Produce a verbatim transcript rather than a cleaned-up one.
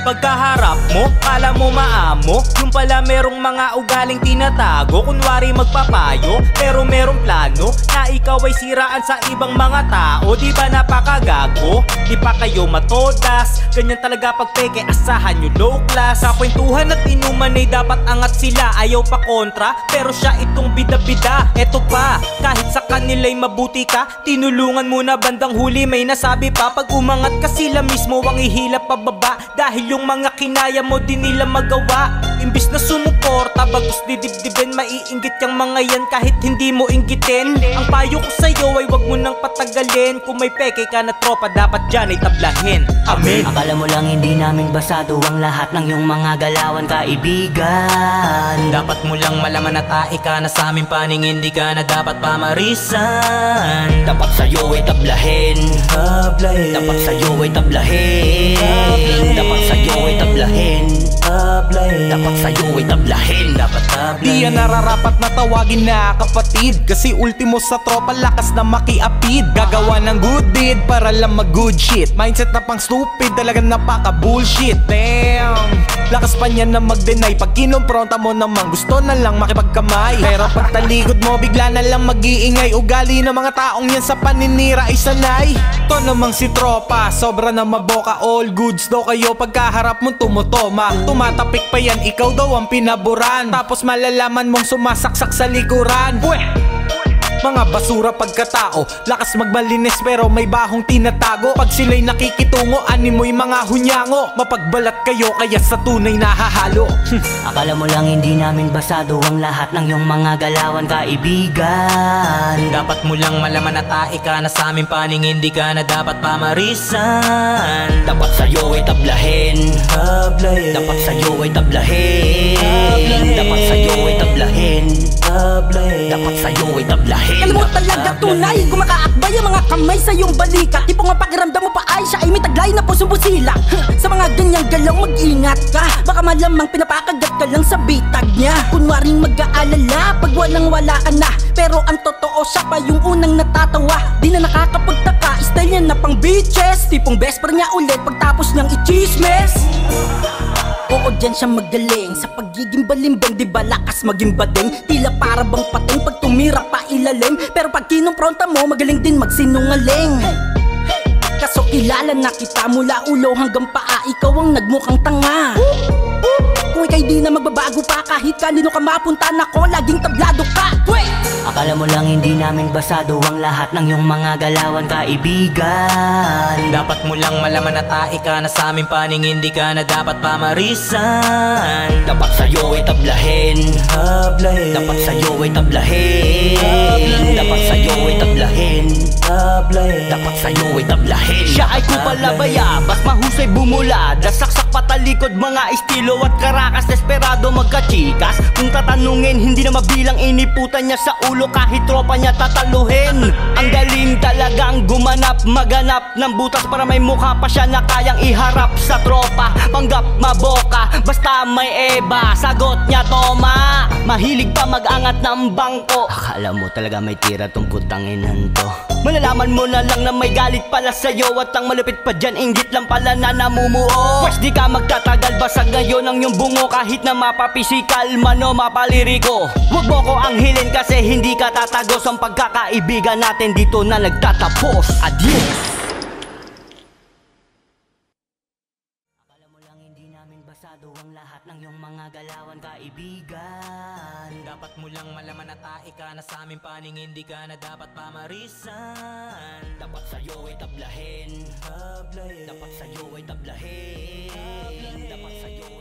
Pagkaharap mo, kala mo maamo, yung pala merong mga ugaling tinatago. Kunwari magpapayo, pero merong plano na ikaw ay siraan sa ibang mga tao. Di ba napakagago? Di pa kayo matodas? Ganyan talaga pag peke, asahan nyo low class. Sa kwentuhan at inuman ay dapat angat sila. Ayaw pa kontra, pero siya itong bida-bida. Eto pa, kahit sa kanila'y mabuti ka, tinulungan mo na bandang huli may nasabi pa. Pag umangat ka sila mismo ang ihilap pababa, dahil yung mga kinaya mo di nila magawa. Imbis na sumuporta, bagus didibdibin, maiinggit yung mga yan kahit hindi mo inggitin. Ang payo ko sa'yo ay wag mo nang patagalin. Kung may peke ka na tropa, dapat dyan ay tablahin. Amen. Akala mo lang hindi namin basado ang lahat ng iyong mga galawan, kaibigan. Dapat mo lang malaman na tae ka na sa aming paningin, di ka na dapat pamarisan. Dapat sa'yo ay tablahin, Tablahin. dapat sa'yo ay tablahin, Tablahin. dapat sa'yo ay tablahin, Tablahin. dapat sa'yo ay tablahin, dapat tablahin. Di yan nararapat na tawagin na kapatid, kasi ultimo sa tropa lakas na makiapid. Gagawa ng good deed para lang mag good shit. Mindset na pang stupid, talagang napaka bullshit. Damn, lakas pa niya na mag-deny. Pag kinumpronta mo naman gusto na lang makipagkamay. Pero pag talikod mo bigla na lang mag-iingay. Ugali ng mga taong yan sa paninira ay sanay. To namang si tropa, sobra na maboka. All goods daw kayo pagkaharap mong tumutoma. Tumatapik pa yan, ikaw daw ang pinaburan. Tapos malalaman mong sumasaksak sa likuran. Pweh! Mga basura pagkatao, lakas magmalinis pero may bahong tinatago. Pag sila'y nakikitungo, animoy mga hunyango. Mapagbalat kayo kaya sa tunay nahahalo. Akala mo lang hindi namin basado ang lahat ng iyong mga galawan, kaibigan. Dapat mo lang malaman na tae ka na sa aming paningin, di ka na dapat pamarisan. Dapat sa'yo ay tablahin, Tablahin. dapat sa'yo ay tablahin, Tablahin. dapat sa'yo ay tablahin, Tablahin. dapat sa'yo ay tablahin. Alam mo talaga tunay, kung makaakbay ang mga kamay sa iyong balikat. Tipong ang pakiramdam mo pa ay siya ay may taglay na pusong busila. Sa mga ganyang galaw mag-ingat ka, baka malamang pinapakagat ka lang sa bitag niya. Kunwaring mag-aalala pag walang wala ka na, pero ang totoo siya pa yung unang natatawa. Di na nakakapagtaka, style niya na pang bitches. Tipong best friend niya ulit pagtapos niyang i-chismes. Oo, dyan siya magaling sa pagiging balimbing. Di ba lakas maging bading? Tila para bang pating pag tumira pa ilalim. Pero pag kinumpronta mo, magaling din magsinungaling. Kaso kilala na kita mula ulo hanggang paa, ikaw ang nagmukhang tanga. Kung ika'y di na magbabago pa, kahit kanino ka mapunta, nako, laging tablado ka. Akala mo lang hindi namin basado ang lahat ng iyong mga galawan, kaibigan. Dapat mo lang malaman na tae ka na sa aming paningin, di ka na dapat pamarisan. Dapat sa'yo ay tablahin, Tablahin. dapat sa'yo ay tablahin, Tablahin. dapat sa'yo ay tablahin, Tablahin. dapat sa'yo ay tablahin. Siya ay kupala bayabas, mahusay bumulad, saksak patalikod, mga estilo at karakas, desperado magkachikas. Kung tatanungin, hindi na mabilang, iniputan niya sa ulo kahit tropa niya tataluhin. Ang galing talagang gumanap, maganap ng butas para may mukha pa siya na kayang iharap sa tropa. Panggap maboka, basta may eba, sagot niya toma. Mahilig pa mag-angat ng bangko. Akala mo talaga may tira tong putang inan to. Malalaman mo na lang na may galit pala sa'yo, at ang malupit pa dyan, inggit lang pala na namumuo. Pwes di ka magtatagal, basag ngayon ang iyong bungo, kahit na mapapisikal man o mapaliriko. Huwag mo ko anghilin kasi hindi ka tatagos. Ang pagkakaibigan natin dito na nagtatapos. Adios. Akala mo lang hindi namin basado ang lahat ng iyong mga galawan, kaibigan. Dapat mo lang malaman na tae ka na sa aming paningin, di ka na dapat pamarisan. Dapat sa'yo ay tablahin, Tablahin. dapat sa'yo ay tablahin, dapat sa'yo